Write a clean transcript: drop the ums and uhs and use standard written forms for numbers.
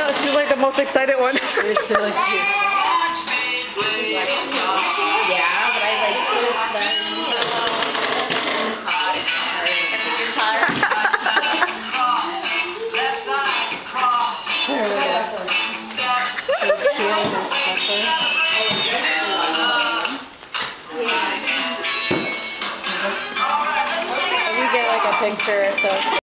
know, she's like the most excited one. It's really cute. Yeah, but I like the we get like a picture, so